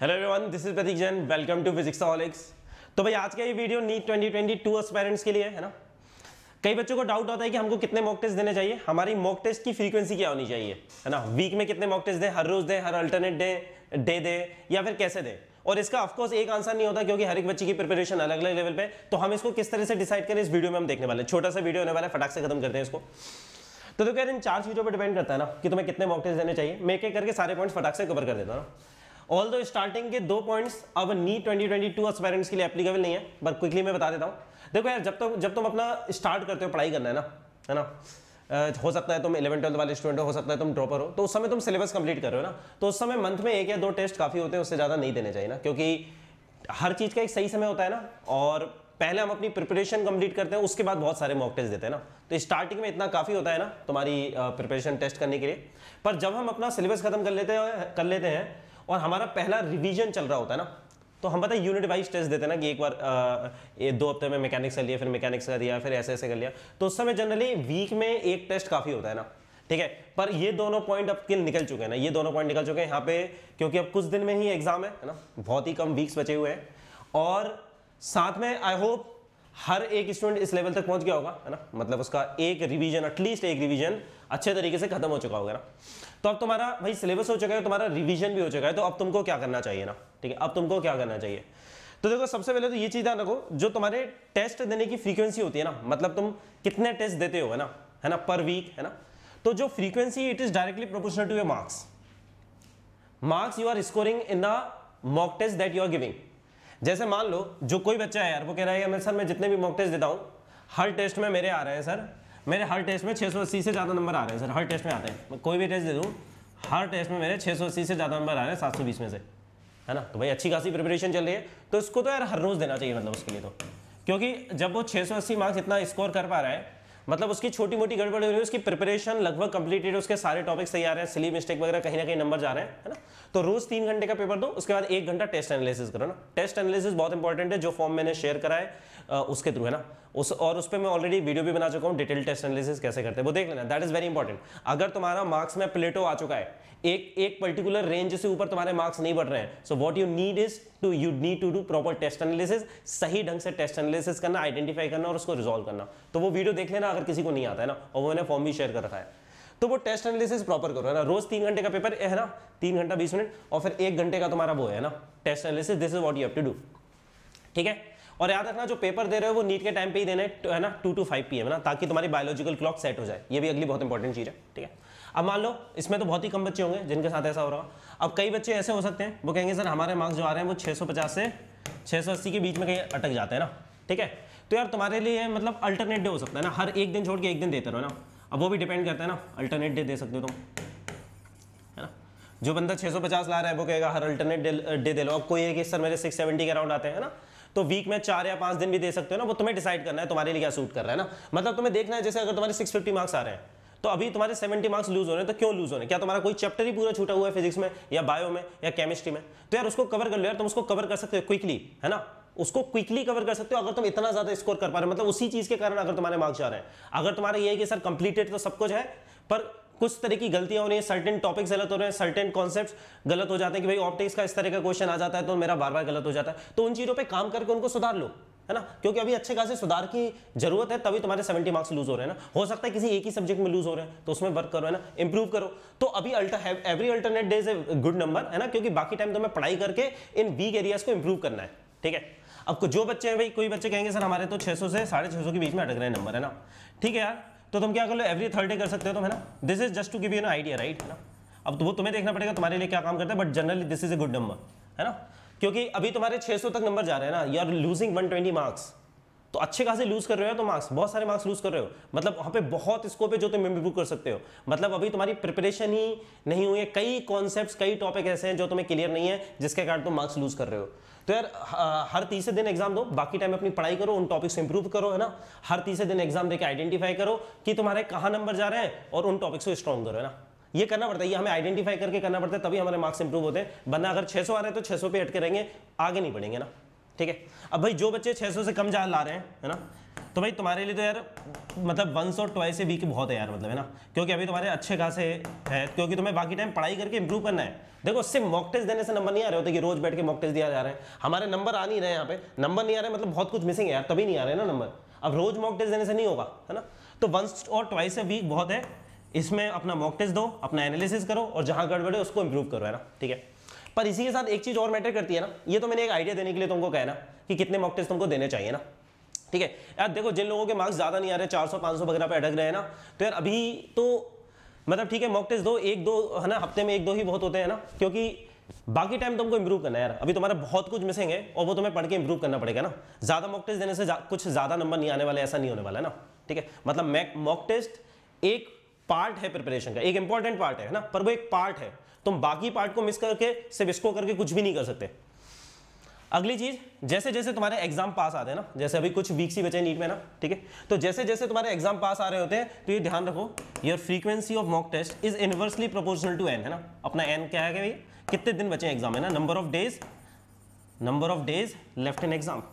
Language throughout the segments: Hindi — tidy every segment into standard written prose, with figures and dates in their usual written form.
Hello everyone, this is Prateek Jain. Welcome to Physicsholics. तो भाई आज का ये वीडियो नीट 2022 एस्पायरेंट्स के लिए है ना। कई बच्चों को डाउट होता है कि हमको कितने मॉक टेस्ट देने चाहिए, हमारी मॉक टेस्ट की फ्रीक्वेंसी क्या होनी चाहिए, है ना। वीक में कितने मॉक टेस्ट दें, हर रोज दें, हर अल्टरनेट डे दें या फिर कैसे दें। और इसका ऑफकोर्स एक आंसर नहीं होता क्योंकि हर एक बच्चे की प्रिपरेशन अलग अलग लेवल पे। तो हम इसको किस तरह से डिसाइड करें, इस वीडियो में हम देखने वाले हैं। छोटा सा वीडियो होने वाला है, फटाक से खत्म करते हैं इसको। तो देखो यार, इन चार चीजों पर डिपेंड करता है ना कि तुम्हें कितने मॉक टेस्ट देने चाहिए। मैं एक एक करके सारे पॉइंट्स फटाक से कवर कर देता हूं ना। ऑल दो स्टार्टिंग के दो पॉइंट्स अब नीट 2022 एस्पायरेंट्स के लिए एप्लीकेबल नहीं है, बट क्विकली मैं बता देता हूं। देखो यार, जब तुम अपना स्टार्ट करते हो पढ़ाई करना है ना, हो सकता है तुम 11-12 वाले स्टूडेंट हो सकता है तुम ड्रॉपर हो, तो उस समय तुम सिलेबस कंप्लीट कर रहे हो ना, तो उस समय मंथ में 1 या 2 टेस्ट काफी होते हैं, उससे ज्यादा नहीं देने चाहिए ना, क्योंकि हर चीज का एक सही समय होता है ना। और पहले हम अपनी प्रिपरेशन कंप्लीट करते हैं, उसके बाद बहुत सारे मॉक टेस्ट देते हैं ना। तो स्टार्टिंग में इतना काफी होता है ना तुम्हारी प्रिपरेशन टेस्ट करने के लिए। पर जब हम अपना सिलेबस खत्म कर लेते हैं और हमारा पहला रिवीजन चल रहा होता है ना, तो हम पता है यूनिट वाइज टेस्ट देते हैं ना कि एक बार 2 हफ्ते में मैकेनिक्स कर लिया, फिर मैकेनिक्स का दिया, फिर ऐसे ऐसे कर लिया। तो उस समय जनरली वीक में एक टेस्ट काफी होता है ना, ठीक है। पर ये दोनों पॉइंट अब निकल चुके हैं ना, ये दोनों पॉइंट निकल चुके हैं यहाँ पे, क्योंकि अब कुछ दिन में ही एग्जाम है ना, बहुत ही कम वीक्स बचे हुए हैं। और साथ में आई होप हर एक स्टूडेंट इस लेवल तक पहुंच गया होगा, है ना, मतलब उसका एक रिवीजन, एटलीस्ट एक रिवीजन अच्छे तरीके से खत्म हो चुका होगा ना। तो अब तुम्हारा भाई सिलेबस हो चुका है, तुम्हारा रिवीजन भी हो चुका है, तो अब तुमको क्या करना चाहिए ना, ठीक है। अब तुमको क्या करना चाहिए, तो देखो सबसे पहले तो ये चीज ध्यान रखो, जो तुम्हारे टेस्ट देने की फ्रीक्वेंसी होती है ना, मतलब तुम कितने टेस्ट देते हो, है ना, पर वीक, है ना। तो जो frequency, it is directly proportional to your marks you are scoring in the mock test that you are giving. जैसे मान लो जो कोई बच्चा है यार, वो कह रहा है सर मैं जितने भी मॉक टेस्ट देता हूं, हर टेस्ट में मेरे आ रहे हैं सर, मेरे हर टेस्ट में 680 से ज़्यादा नंबर आ रहे हैं सर, हर टेस्ट में आते हैं। मैं कोई भी टेस्ट दे दूँ, हर टेस्ट में मेरे 680 से ज़्यादा नंबर आ रहे हैं 720 में से, है ना। तो भाई अच्छी खासी प्रिपरेशन चल रही है, तो इसको तो यार हर रोज़ देना चाहिए, मतलब उसके लिए तो, क्योंकि जब वो 680 मार्क्स इतना स्कोर कर पा रहा है, मतलब उसकी छोटी मोटी गड़बड़ हो रही है, उसकी प्रिपरेशन लगभग कंप्लीटेड है, उसके सारे टॉपिक्स तैयार हैं, सिली मिस्टेक वगैरह कहीं ना कहीं नंबर जा रहे हैं, है ना। तो रोज 3 घंटे का पेपर दो, उसके बाद 1 घंटा टेस्ट एनालिसिस करो ना। टेस्ट एनालिसिस बहुत इंपॉर्टेंट है, जो फॉर्म मैंने शेयर करा है उसके थ्रू, है ना। उस पर मैं ऑलरेडी वीडियो भी बना चुका हूँ, डिटेल टेस्ट एनालिसिस कैसे करते हैं वो देख लेना, दैट इज वेरी इंपॉर्टेंट। अगर तुम्हारा मार्क्स में प्लेटो आ चुका है, एक पर्टिकुलर रेंज से ऊपर तुम्हारे मार्क्स नहीं बढ़ रहे हैं, so what you need to do proper test analysis, सही ढंग से टेस्ट एनालिसिस करना, आइडेंटिफाई करना और उसको रिजॉल्व करना। तो वो वीडियो देख लेना अगर किसी को नहीं आता है ना, और वो मैंने फॉर्म भी शेयर कर रखा है। तो वो टेस्ट एनालिसिस प्रॉपर करो, है ना। रोज 3 घंटे का पेपर है ना, 3 घंटा 20 मिनट, और फिर 1 घंटे का तुम्हारा वो है ना test analysis. This is what you have to do, ठीक है। और याद रखना जो पेपर दे रहे हो वो नीट के टाइम पे ही देना है ना, 2 to 5 PM ना, ताकि तुम्हारी बायोलॉजिकल क्लॉक सेट हो जाए। ये भी अगली बहुत इंपॉर्टेंट चीज है, ठीक है। अब मान लो इसमें तो बहुत ही कम बच्चे होंगे जिनके साथ ऐसा हो रहा हो। अब कई बच्चे ऐसे हो सकते हैं, वो कहेंगे सर हमारे मार्क्स जो आ रहे हैं वो 650 से 680 के बीच में कहीं अटक जाते हैं ना, ठीक है। तो यार तुम्हारे लिए मतलब अल्टरनेट डे हो सकता है ना, हर एक दिन छोड़ के एक दिन देते रहो ना। अब वो भी डिपेंड करता है ना, अल्टरनेट डे दे सकते हो तुम, है ना। जो बंदा 650 ला रहा है वो कहेगा हर अल्टरनेट डे दे लो। अब कोई है कि सर मेरे 670 के अराउंड आते हैं ना, तो वीक में 4 या 5 दिन भी दे सकते हो ना। वो तुम्हें डिसाइड करना है तुम्हारे लिए क्या सूट कर रहा है ना। मतलब तुम्हें देखना है, जैसे अगर तुम्हारे 650 मार्क्स आ रहे हैं, तो अभी तुम्हारे 70 मार्क्स लूज हो रहे हैं, तो क्यों लूज हो रहे हैं? क्या तुम्हारा कोई चैप्टर ही पूरा छूटा हुआ है फिजिक्स में या बायो में या केमिस्ट्री में? तो यार उसको कवर कर लो यार, तुम उसको कवर कर सकते हो क्विकली, है ना। उसको क्विकली कवर कर सकते हो अगर तुम इतना ज्यादा स्कोर कर पा रहे हो, मतलब उसी चीज के कारण अगर तुम्हारे मार्क्स आ रहे हैं। अगर तुम्हारा ये है कि सर कंप्लीटेड तो सब कुछ है, पर कुछ तरह की गलतियां हो रही है, सर्टेन टॉपिक्स गलत हो रहे हैं, सर्टेन कॉन्सेप्ट्स गलत हो जाते हैं, कि भाई ऑप्टिक्स का इस तरह का क्वेश्चन आ जाता है तो मेरा बार बार गलत हो जाता है, तो उन चीजों पे काम करके उनको सुधार लो, है ना। क्योंकि अभी अच्छे खासे सुधार की जरूरत है, तभी तुम्हारे 70 मार्क्स लूज हो रहे हैं ना। हो सकता है किसी एक ही सब्जेक्ट में लूज हो रहे हैं, तो उसमें वर्क करो, है ना, इंप्रूव करो। तो अभी every alternate day is a good number, है ना, क्योंकि बाकी टाइम तुम्हें पढ़ाई करके इन वीक एरियाज को इंप्रूव करना है, ठीक है। अब जो बच्चे हैं भाई, कोई बच्चे कहेंगे सर हमारे तो 600 से 650 के बीच में अटक रहे हैं नंबर, है ना, ठीक है यार। तो तुम क्या कर लो, एवरी थर्ड डे कर सकते हो तुम, है ना। This is just to give you an idea, right, है ना। अब तो वो तुम्हें देखना पड़ेगा तुम्हारे लिए क्या काम करता है, but generally this is a good number, है ना। क्योंकि अभी तुम्हारे 600 तक नंबर जा रहे हैं ना, यू आर लूजिंग 120 मार्क्स, तो अच्छे खासे लूज कर रहे हो, तो मार्क्स बहुत सारे मार्क्स लूज कर रहे हो, मतलब वहां पे बहुत स्कोप है जो तुम इंप्रूव कर सकते हो। मतलब अभी तुम्हारी प्रिपरेशन ही नहीं हुई है, कई कॉन्सेप्ट्स, कई टॉपिक ऐसे हैं जो तुम्हें क्लियर नहीं है, जिसके कारण तुम मार्क्स लूज कर रहे हो। तो यार हर तीसरे दिन एग्जाम दो, बाकी टाइम अपनी पढ़ाई करो, उन टॉपिक्स इंप्रूव करो, है ना। हर तीसरे दिन एग्जाम देके आइडेंटिफाई करो कि तुम्हारे कहाँ नंबर जा रहे हैं और उन टॉपिक्स को स्ट्रॉन्ग करो, है ना। ये करना पड़ता है, ये हमें आइडेंटिफाई करके करना पड़ता है, तभी हमारे मार्क्स इंप्रूव होते हैं। वरना अगर 600 आ रहे हैं तो 600 पे अटके रहेंगे, आगे नहीं बढ़ेंगे ना, ठीक है। अब भाई जो बच्चे 600 से कम ला रहे हैं, है ना, तो भाई तुम्हारे लिए तो यार मतलब वंस और ट्वाइस ए वीक बहुत है यार, मतलब है ना, क्योंकि अभी तुम्हारे अच्छे खासे है, क्योंकि तुम्हें बाकी टाइम पढ़ाई करके इंप्रूव करना है। देखो सिर्फ मॉक टेस्ट देने से नंबर नहीं आ रहे होते कि रोज बैठ के मॉक टेस्ट दिया जा रहा है, हमारे नंबर आ नहीं रहे, यहाँ पे नंबर नहीं आ रहे मतलब बहुत कुछ मिसिंग है यार, तभी नहीं आ रहे ना नंबर। अब रोज मॉक टेस्ट देने से नहीं होगा, है ना, तो वंस और ट्वाइस ए वीक बहुत है, इसमें अपना मॉक टेस्ट दो, अपना एनालिसिस करो और जहां गड़बड़ है उसको इंप्रूव करो, है ना, ठीक है। पर इसी के साथ एक चीज और मैटर करती है ना, ये तो मैंने एक आइडिया देने के लिए तुमको कहना कि कितने मॉक टेस्ट तुमको देने चाहिए ना, ठीक है यार। देखो जिन लोगों के मार्क्स ज्यादा नहीं आ रहे, 400 500 वगैरह पे अटक रहे हैं ना, तो यार अभी तो मतलब ठीक है मॉक टेस्ट दो, एक दो है ना, हफ्ते में एक दो ही बहुत होते हैं ना, क्योंकि बाकी टाइम तुमको इंप्रूव करना है यार, अभी तुम्हारा बहुत कुछ मिसिंग है और वो तुम्हें पढ़ के इंप्रूव करना पड़ेगा ना। ज्यादा मॉक टेस्ट देने से कुछ ज्यादा नंबर नहीं आने वाले, ऐसा नहीं होने वाला है ना, ठीक है। मतलब मॉक टेस्ट एक पार्ट है प्रिपरेशन का, एक इंपॉर्टेंट पार्ट है ना, पर वो एक पार्ट है, तुम बाकी पार्ट को मिस करके सिर्फ इसको करके कुछ भी नहीं कर सकते। अगली चीज, जैसे जैसे तुम्हारे एग्जाम पास आते हैं ना, जैसे अभी कुछ वीक्स ही बचे नीट में ना, ठीक है, तो जैसे जैसे तुम्हारे एग्जाम पास आ रहे होते हैं तो ये ध्यान रखो, your frequency of mock test is inversely proportional to an, है ना। अपना एन क्या है भाई, कितने दिन बचे एग्जाम है ना, number of days left in exam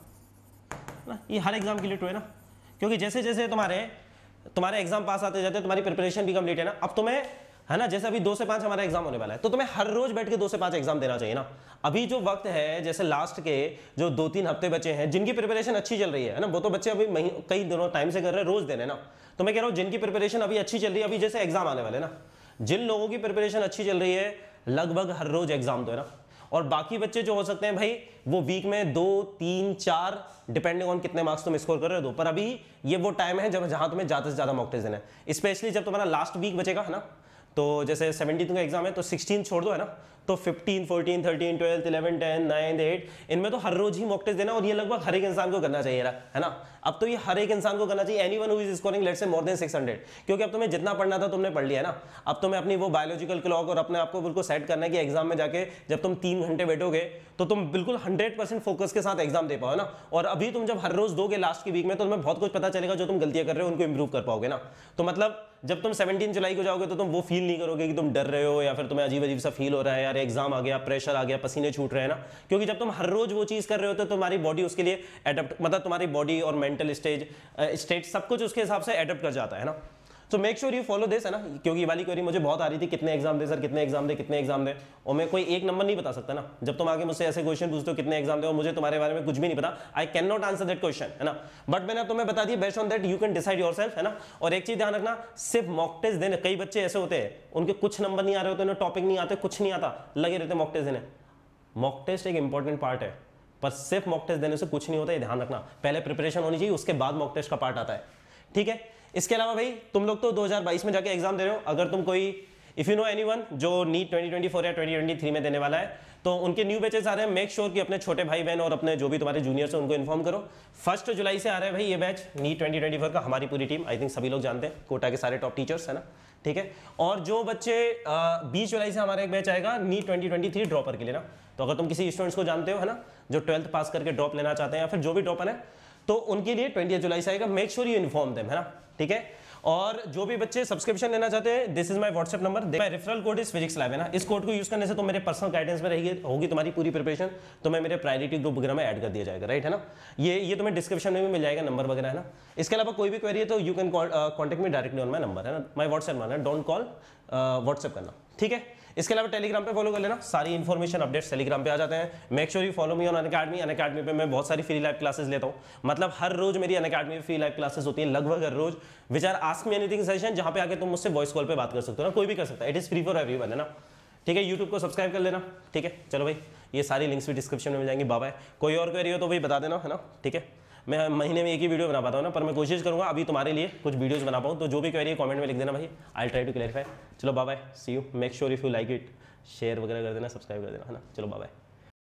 ना, ये हर एग्जाम के लिए ट्रू है ना, क्योंकि जैसे जैसे तुम्हारे एग्जाम पास आते जाते हैं, तुम्हारी प्रिपरेशन भी कंप्लीट है ना। अब तुम्हें है ना, जैसे अभी 2 से 5 हमारा एग्जाम होने वाला है, तो तुम्हें हर रोज बैठ के 2 से 5 एग्जाम देना चाहिए ना। अभी जो वक्त है, जैसे लास्ट के जो 2-3 हफ्ते बचे हैं, जिनकी प्रिपरेशन अच्छी चल रही है ना, वो तो बच्चे अभी कई दिनों टाइम से कर रहे हैं, रोज देने ना। तो मैं कह रहा हूँ जिनकी प्रिपरेशन अभी अच्छी चल रही है, अभी जैसे एग्जाम आने वाले ना, जिन लोगों की प्रिपरेशन अच्छी चल रही है, लगभग हर रोज एग्जाम दो, है ना। और बाकी बच्चे जो हो सकते हैं भाई, वो वीक में 2, 3, 4 डिपेंडिंग ऑन कितने मार्क्स तुम स्कोर कर रहे हो, पर अभी ये वो टाइम है जहां तुम्हें ज्यादा से ज्यादा मॉक टेस्ट देना है, स्पेशली जब तुम्हारा लास्ट वीक बचेगा, है ना। तो जैसे 17 का एग्जाम है तो 16 छोड़ दो, है ना, तो 15, 14, 13, 12, 11, 10, 9, 8 इनमें तो हर रोज ही मॉक टेस्ट देना, और ये लगभग हर एक इंसान को करना चाहिए, है ना। अब तो ये हर एक इंसान को करना चाहिए, anyone who is scoring let's say more then 600, क्योंकि अब तुम्हें जितना पढ़ना था तुमने पढ़ लिया ना। अब तुम्हें अपनी वो बायोलॉजिकल क्लॉक और अपने आप को बिल्कुल सेट करना है कि एग्जाम में जाके जब तुम 3 घंटे बैठोगे तो तुम बिल्कुल 100% फोकस के साथ एग्जाम दे पाओ ना। और अभी तुम जब हर रोज दोगे लास्ट की वीक में, तो तुम्हें बहुत कुछ पता चलेगा, जो तुम गलतियां कर रहे हो उनको इंप्रूव कर पाओगे ना। तो मतलब जब तुम 17 जुलाई को जाओगे तो तुम वो फील नहीं करोगे कि तुम डर रहे हो या फिर तुम्हें अजीब अजीब सा फील हो रहा है, यार एग्जाम आ गया, प्रेशर आ गया, पसीने छूट रहे हैं ना। क्योंकि जब तुम हर रोज वो चीज कर रहे हो तो तुम्हारी बॉडी उसके लिए एडप्ट, मतलब तुम्हारी बॉडी और मेंटल स्टेट सब कुछ उसके हिसाब से एडप्ट कर जाता है ना। तो make sure you follow this, है ना, क्योंकि ये वाली क्वेरी मुझे बहुत आ रही थी, कितने एग्जाम दे सर, कितने एग्जाम दे, और मैं कोई एक नंबर नहीं बता सकता ना। जब तुम आगे मुझसे ऐसे क्वेश्चन पूछते हो कितने एग्जाम दे, और मुझे तुम्हारे बारे में कुछ भी नहीं पता, I can not answer that question, है ना। बट मैंने तुम्हें बता दिया, based on that you can decide yourself, है ना। और एक चीज ध्यान रखना, सिर्फ मॉक टेस्ट देने, कई बच्चे ऐसे होते हैं उनके कुछ नंबर नहीं आ रहे होते, उन्हें टॉपिक नहीं आते, कुछ नहीं आता, लगे रहते मॉक टेस्ट देने। मॉक टेस्ट एक इंपॉर्टेंट पार्ट है, पर सिर्फ मॉक टेस्ट देने से कुछ नहीं होता, ये ध्यान रखना। पहले प्रिपरेशन होनी चाहिए, उसके बाद मॉक टेस्ट का पार्ट आता है, ठीक है। इसके अलावा भाई तुम लोग तो 2022 में जाके एग्जाम दे रहे हो, अगर तुम कोई इफ यू नो एनीवन जो नीट 2024 या 2023 में देने वाला है, तो उनके न्यू बैचेस आ रहे हैं, मेक श्योर कि अपने छोटे भाई बहन और अपने जो भी तुम्हारे जूनियर्स हैं उनको इन्फॉर्म करो। 1 जुलाई से आ रहा है भाई ये बैच नीट 2024 का, हमारी पूरी टीम, आई थिंक सभी लोग जानते हैं, कोटा के सारे टॉप टीचर्स, है ना, ठीक है। और जो बच्चे 20 जुलाई से हमारा एक बैच आएगा नीट 2023 ड्रॉपर के लिए ना, तो अगर तुम किसी स्टूडेंट्स को जानते हो, है ना, जो 12th पास करके ड्रॉप लेना चाहते हैं या फिर जो भी ड्रॉपर है, तो उनके लिए 20 जुलाई से आएगा, make sure you inform them, है ना, ठीक है। और जो भी बच्चे सब्सक्रिप्शन लेना चाहते हैं, this is my WhatsApp number, my referral code is physics lab, है ना। इस कोड को यूज करने से तो मेरे पर्सनल गाइडेंस में होगी तुम्हारी पूरी प्रिपरेशन, तो मैं मेरे प्रायोरिटी ग्रुप वगैरह में ऐड कर दिया जाएगा, राइट, है ना। ये तुम्हें डिस्क्रिप्शन में भी मिल जाएगा, नंबर वगैरह, है ना। इसके अलावा कोई भी क्वेरी है तो you can contact me directly on my number, है ना, माय व्हाट्सएप नंबर है, डोंट कॉल, व्हाट्सएप करना, ठीक है। इसके अलावा टेलीग्राम पे फॉलो कर लेना, सारी इन्फॉर्मेशन अपडेट्स टेलीग्राम पे आ जाते हैं। Make sure you follow me on Unacademy पे मैं बहुत सारी फ्री लाइव क्लासेस लेता हूँ, मतलब हर रोज मेरी अनअकैडमी में फ्री लाइव क्लासेस होती है, लगभग हर रोज, which are ask me anything session, जहां पे आके तुम मुझसे वॉइस कॉल पे बात कर सकते हो ना, कोई भी कर सकता है, it is free for everyone, है ना, ठीक है। यूट्यूब को सब्सक्राइब कर लेना, ठीक है। चलो भाई, ये सारी लिंक्स भी डिस्क्रिप्शन में मिल जाएंगी, बाय बाय। कोई और क्वेरी हो तो भाई बता देना, है ना, ठीक है। मैं महीने में एक ही वीडियो बना पाता हूँ ना, पर मैं कोशिश करूँगा अभी तुम्हारे लिए कुछ वीडियोस बना पाऊँ, तो जो भी क्वेरी है कमेंट में लिख देना भाई, आई ट्राई टू क्लैरिफाई। चलो bye bye, see you, make sure if you like it, share वगैरह कर देना, सब्सक्राइब कर देना, है ना। चलो बाय बाय।